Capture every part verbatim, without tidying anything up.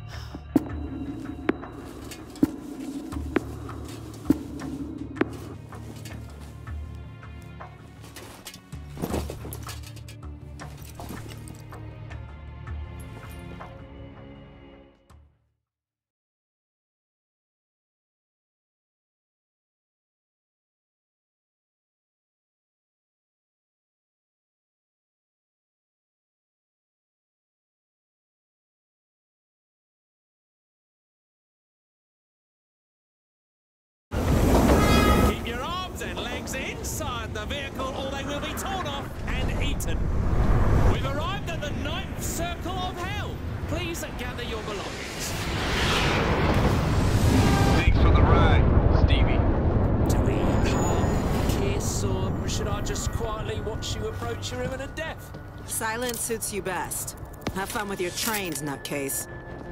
Inside the vehicle, or they will be torn off and eaten. We've arrived at the ninth circle of hell. Please gather your belongings. Thanks for the ride, Stevie. Do we hug, kiss, or should I just quietly watch you approach your imminent death? Silence suits you best. Have fun with your trains, nutcase.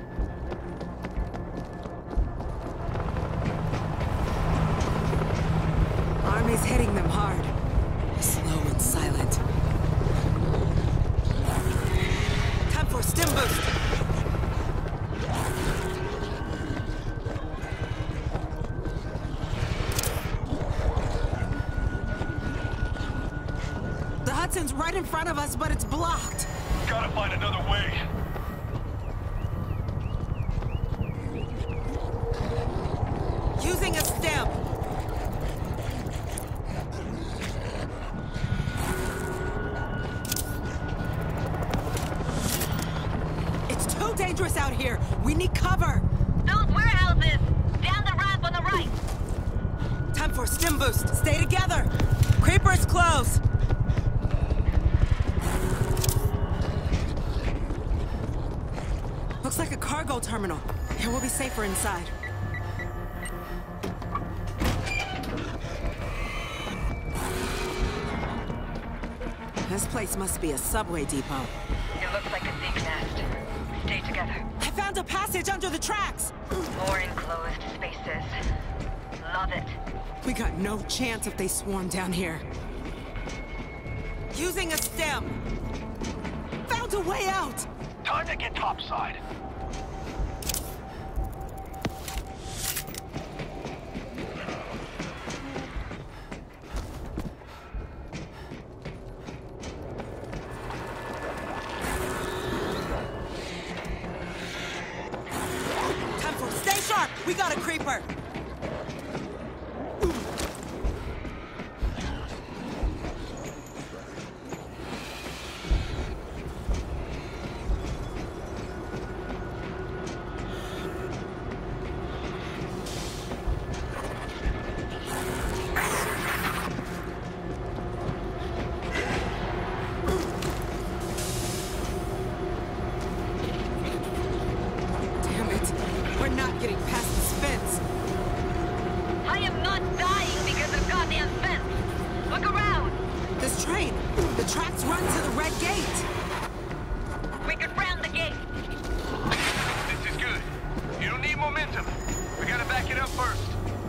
Army's hitting them hard. Slow and silent. Time for stim boost! The Hudson's right in front of us, but it's blocked. Gotta find another way. Using a stem. Dangerous out here. We need cover. Those warehouses! Down the ramp on the right! Time for stim boost. Stay together. Creeper's close. Looks like a cargo terminal. Here we'll be safer inside. This place must be a subway depot. It looks like a snake nest. Stay together. I found a passage under the tracks! More enclosed spaces. Love it. We got no chance if they swarm down here. Using a stem! Found a way out! Time to get topside. We got a creeper! Damn it! We're not getting past this fence! I am not dying because of goddamn fence! Look around! This train! The tracks run to the red gate! We could round the gate! This is good. You don't need momentum. We gotta back it up first.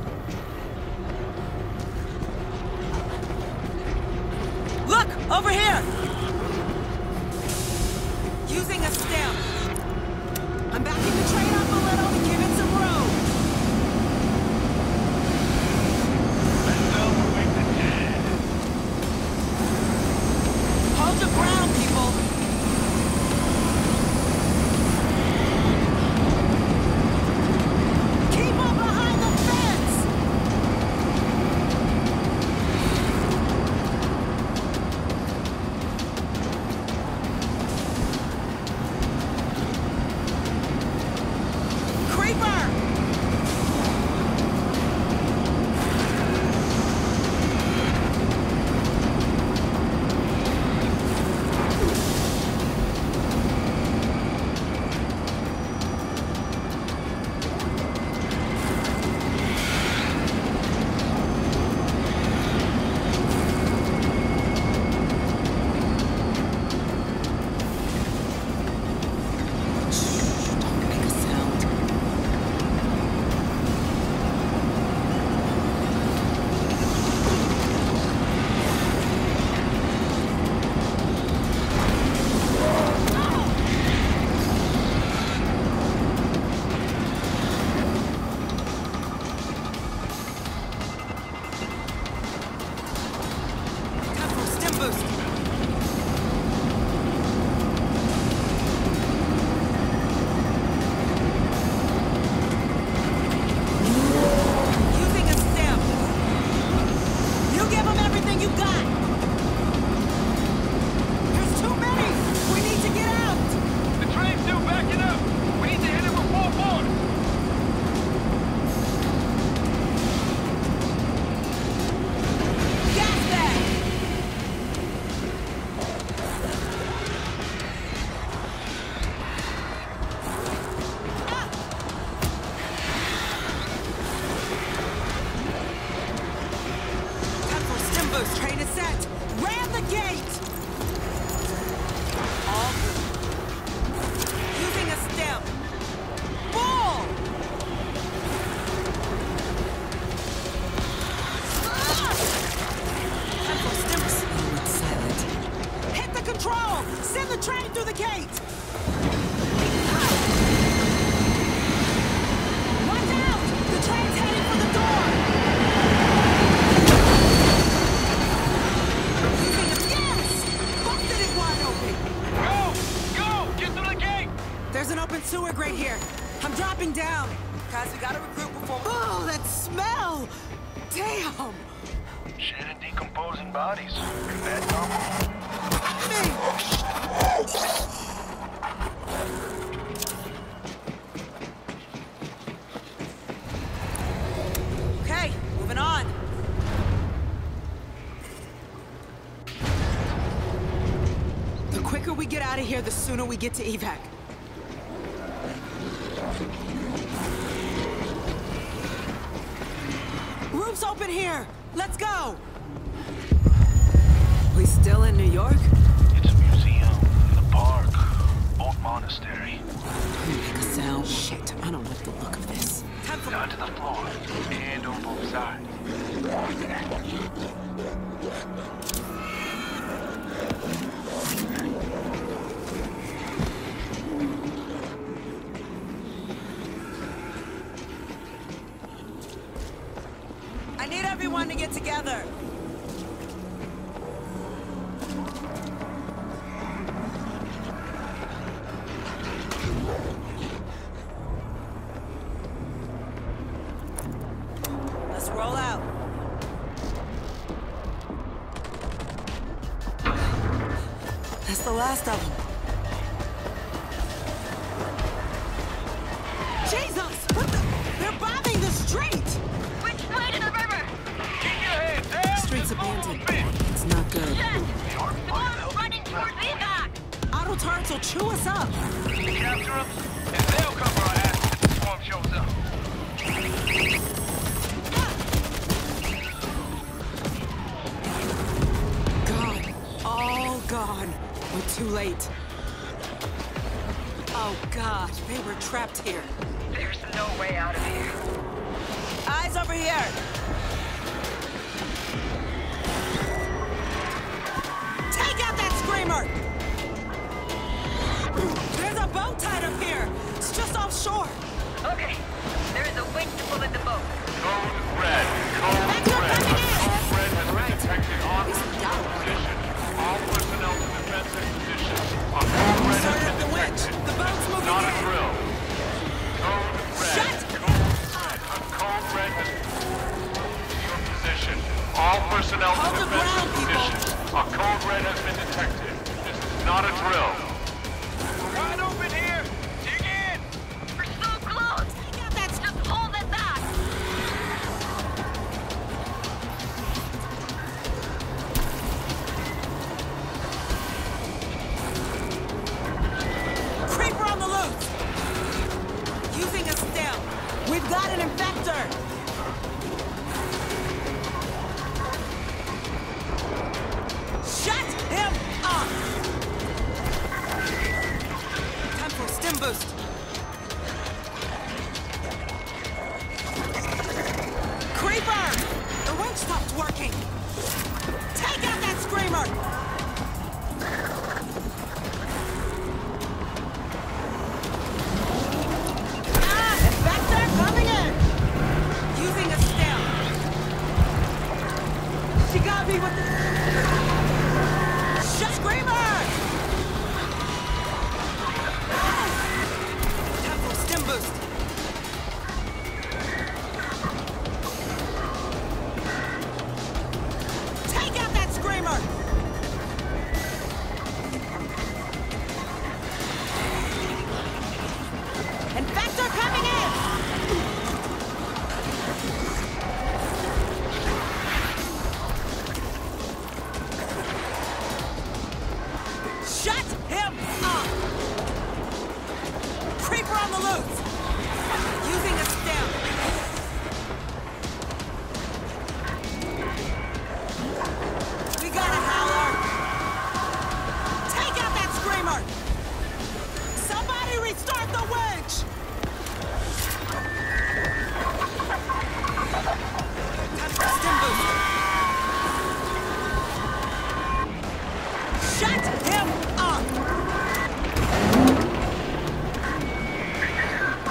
Look! Over here! Using a stem. I'm backing the train up a little to give it some room. Let's celebrate the dead. Hold your ground, people. an open sewer grate here. I'm dropping down. Guys, we gotta regroup before... Oh, that smell! Damn! Shit and decomposing bodies. Is that normal? Okay, moving on. The quicker we get out of here, the sooner we get to evac. Roof's open here! Let's go! We still in New York? It's a museum, the park, old monastery. Make a sound. Shit, I don't like the look of this. Time for... Down to the floor, and on both sides. I need everyone to get together. Let's roll out. That's the last of them. Jesus! What the? They're bombing the street! Which way to the river? Keep your head down! Street's abandoned. It's not good. Shit! The bomb's running towards the evac! Auto turrets will chew us up. Capture them, and they'll cover our ass if the swarm shows up. Gone. All gone. We're too late. Oh, God. They were trapped here. There's no way out of here. Eyes over here. Take out that screamer! There's a boat tied up here. It's just offshore. Okay, there is a winch to pull in the boat. Code red. Code Back up, red. coming in. Code red has been Right. detected on He's route down. position. All personnel to defensive position. A code red has Start been up the winch. detected. The boat's This is moving not a in. drill. Code red. Shut! Code red. A code red has to your position. All personnel to Hold the defensive ground, people. position. A code red has been detected. This is not a drill. We're wide open here. Dig in. We're so close! Take out that Just hold it back! creeper on the loose. Using a stem. We've got an infector. Shut him up! Time for a stim boost. Creeper! The winch stopped working. Take out that screamer! Ah! Infector coming in! Using a stem. She got me with the... Shut screamer! Time for a stim boost. Take out that screamer! Infector coming in! Shut him up! Creeper on the loose! Using a stem. We got a howler! Take out that screamer! Somebody restart the winch! Time for a stim boost. Shut him up!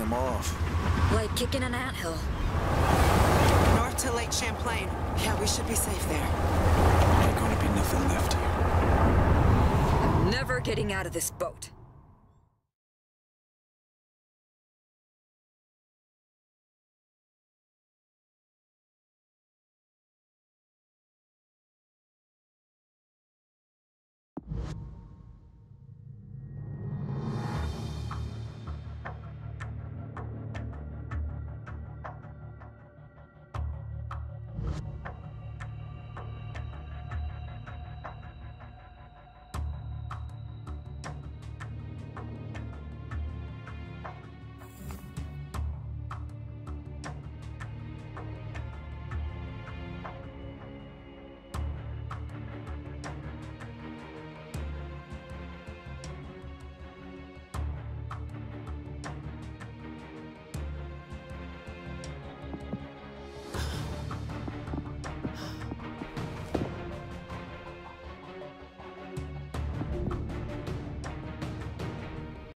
them off. Like kicking an anthill. North to Lake Champlain. Yeah, we should be safe there. Ain't gonna be nothing left here. I'm never getting out of this boat.